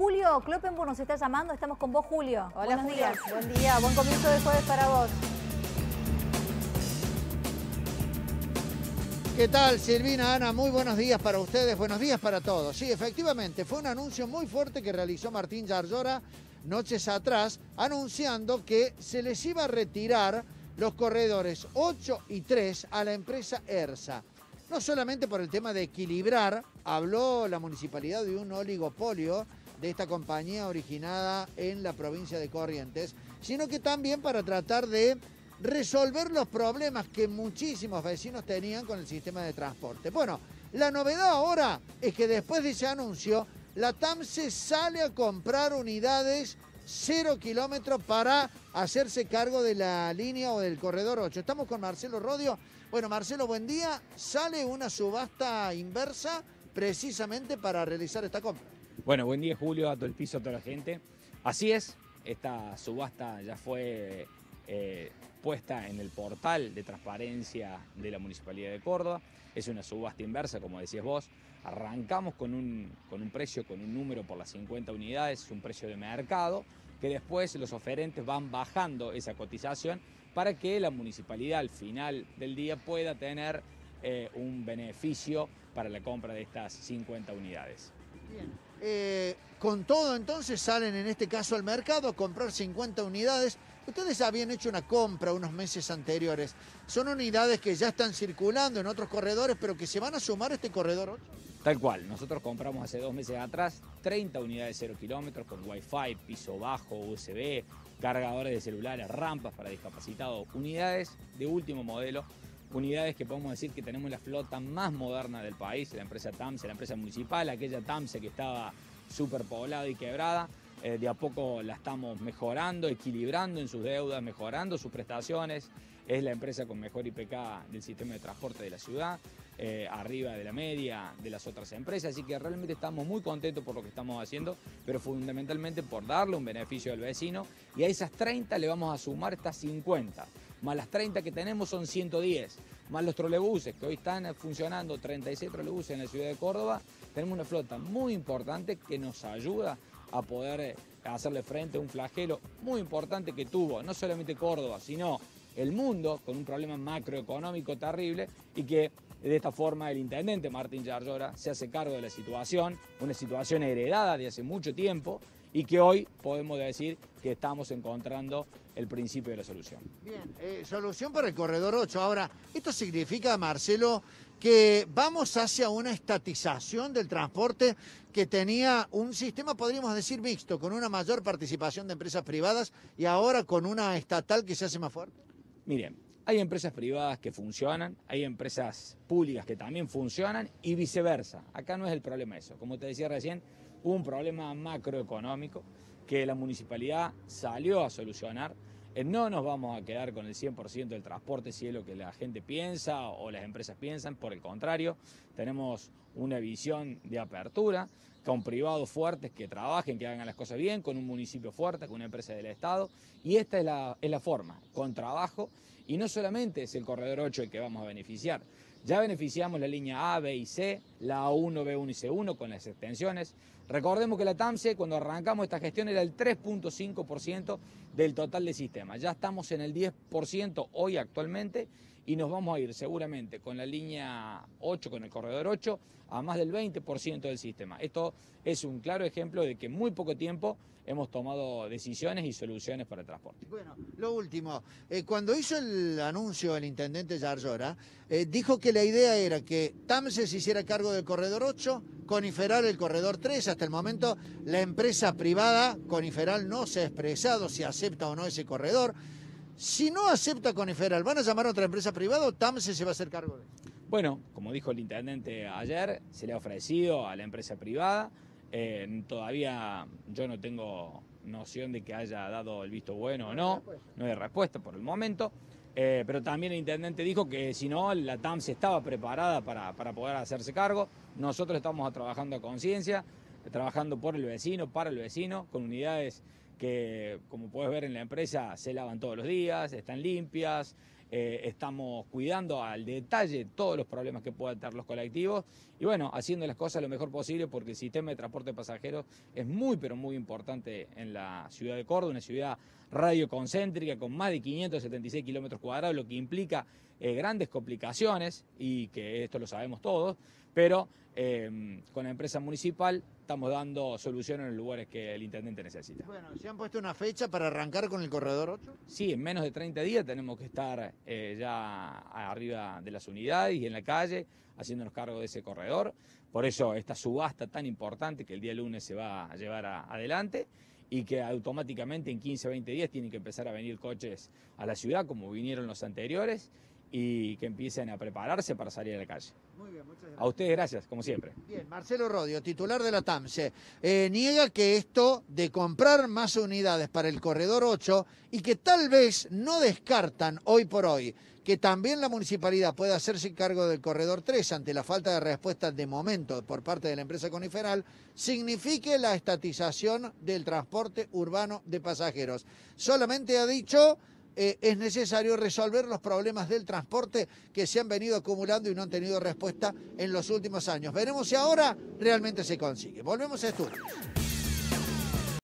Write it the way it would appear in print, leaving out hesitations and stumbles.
Julio Cloppenburg nos está llamando, estamos con vos, Julio. Hola, Buenos Julio. días. Buen día, buen comienzo de jueves para vos. ¿Qué tal, Silvina, Ana? Muy buenos días para ustedes, buenos días para todos. Sí, efectivamente, fue un anuncio muy fuerte que realizó Martín Yarlora noches atrás, anunciando que se les iba a retirar los corredores 8 y 3 a la empresa ERSA. No solamente por el tema de equilibrar, habló la municipalidad de un oligopolio de esta compañía originada en la provincia de Corrientes, sino que también para tratar de resolver los problemas que muchísimos vecinos tenían con el sistema de transporte. Bueno, la novedad ahora es que después de ese anuncio, la TAMSE sale a comprar unidades 0 kilómetros para hacerse cargo de la línea o del corredor 8. Estamos con Marcelo Rodio. Bueno, Marcelo, buen día. Sale una subasta inversa precisamente para realizar esta compra. Bueno, buen día, Julio, a todo el piso, a toda la gente. Así es, esta subasta ya fue puesta en el portal de transparencia de la Municipalidad de Córdoba. Es una subasta inversa, como decías vos. Arrancamos con un precio, con un número por las 50 unidades, un precio de mercado, que después los oferentes van bajando esa cotización para que la municipalidad al final del día pueda tener un beneficio para la compra de estas 50 unidades. Bien. Con todo, entonces, salen en este caso al mercado a comprar 50 unidades. Ustedes habían hecho una compra unos meses anteriores. Son unidades que ya están circulando en otros corredores, pero que se van a sumar a este corredor 8. Tal cual, nosotros compramos hace 2 meses atrás 30 unidades 0 kilómetros con Wi-Fi, piso bajo, USB, cargadores de celulares, rampas para discapacitados, unidades de último modelo, unidades que podemos decir que tenemos la flota más moderna del país, la empresa TAMSE, la empresa municipal, aquella TAMSE que estaba súper poblada y quebrada. De a poco la estamos mejorando, equilibrando en sus deudas, mejorando sus prestaciones. Es la empresa con mejor IPK del sistema de transporte de la ciudad, arriba de la media de las otras empresas. Así que realmente estamos muy contentos por lo que estamos haciendo, pero fundamentalmente por darle un beneficio al vecino. Y a esas 30 le vamos a sumar estas 50. Más las 30 que tenemos son 110. Más los trolebuses, que hoy están funcionando 36 trolebuses en la ciudad de Córdoba. Tenemos una flota muy importante que nos ayuda a poder hacerle frente a un flagelo muy importante que tuvo no solamente Córdoba, sino el mundo, con un problema macroeconómico terrible, y que de esta forma el intendente Martín Yarlora se hace cargo de la situación, una situación heredada de hace mucho tiempo, y que hoy podemos decir que estamos encontrando el principio de la solución. Bien, solución para el corredor 8. Ahora, ¿esto significa, Marcelo, que vamos hacia una estatización del transporte que tenía un sistema, podríamos decir, mixto, con una mayor participación de empresas privadas y ahora con una estatal que se hace más fuerte? Miren, hay empresas privadas que funcionan, hay empresas públicas que también funcionan y viceversa. Acá no es el problema eso. Como te decía recién, hubo un problema macroeconómico que la municipalidad salió a solucionar. No nos vamos a quedar con el 100% del transporte si es lo que la gente piensa o las empresas piensan. Por el contrario, tenemos una visión de apertura con privados fuertes que trabajen, que hagan las cosas bien, con un municipio fuerte, con una empresa del Estado. Y esta es la forma, con trabajo. Y no solamente es el corredor 8 el que vamos a beneficiar. Ya beneficiamos la línea A, B y C, la A1, B1 y C1 con las extensiones. Recordemos que la TAMSE, cuando arrancamos esta gestión, era el 3.5% del total del sistema. Ya estamos en el 10% hoy actualmente y nos vamos a ir seguramente con la línea 8, con el corredor 8, a más del 20% del sistema. Esto es un claro ejemplo de que en muy poco tiempo hemos tomado decisiones y soluciones para el transporte. Bueno, lo último, cuando hizo el anuncio el intendente Yarlora, dijo que la idea era que TAMSE se hiciera cargo del corredor 8, Coniferal el corredor 3. Hasta el momento la empresa privada, Coniferal, no se ha expresado si acepta o no ese corredor. Si no acepta Coniferal, ¿van a llamar a otra empresa privada o TAMSE se va a hacer cargo de eso? Bueno, como dijo el intendente ayer, se le ha ofrecido a la empresa privada. Todavía yo no tengo noción de que haya dado el visto bueno o no, no hay respuesta por el momento, pero también el intendente dijo que si no, la TAMSE estaba preparada para poder hacerse cargo. Nosotros estamos trabajando a conciencia, trabajando por el vecino, para el vecino, con unidades que, como puedes ver en la empresa, se lavan todos los días, están limpias, estamos cuidando al detalle todos los problemas que puedan tener los colectivos y bueno, haciendo las cosas lo mejor posible porque el sistema de transporte de pasajeros es muy pero muy importante en la ciudad de Córdoba, una ciudad radioconcéntrica con más de 576 kilómetros cuadrados, lo que implica grandes complicaciones y que esto lo sabemos todos, pero con la empresa municipal estamos dando soluciones en los lugares que el intendente necesita. Bueno, ¿se han puesto una fecha para arrancar con el corredor 8? Sí, en menos de 30 días tenemos que estar ya arriba de las unidades y en la calle haciéndonos cargo de ese corredor. Por eso esta subasta tan importante que el día lunes se va a llevar adelante y que automáticamente en 15 o 20 días tienen que empezar a venir coches a la ciudad como vinieron los anteriores y que empiecen a prepararse para salir a la calle. Muy bien, muchas gracias. A ustedes gracias, como siempre. Bien, Marcelo Rodio, titular de la TAMSE, niega que esto de comprar más unidades para el corredor 8 y que tal vez no descartan hoy por hoy que también la municipalidad pueda hacerse cargo del corredor 3 ante la falta de respuesta de momento por parte de la empresa Coniferal, signifique la estatización del transporte urbano de pasajeros. Solamente ha dicho es necesario resolver los problemas del transporte que se han venido acumulando y no han tenido respuesta en los últimos años. Veremos si ahora realmente se consigue. Volvemos a estudio.